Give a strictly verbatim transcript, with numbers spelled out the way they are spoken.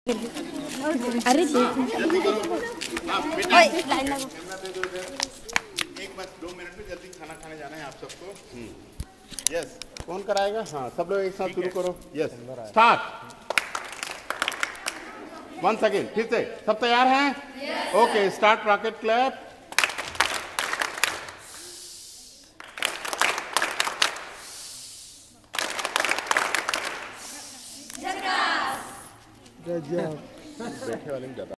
अरे लाइन लगो। एक बस दो मिनट में जल्दी खाना खाने जाना है आप सबको। यस, कौन कराएगा? हाँ, सब लोग एक साथ शुरू करो। Yes, start. वन सेकेंड, फिर से सब तैयार हैं? Okay, start rocket clap. गजब। बैठे वाले में ज्यादा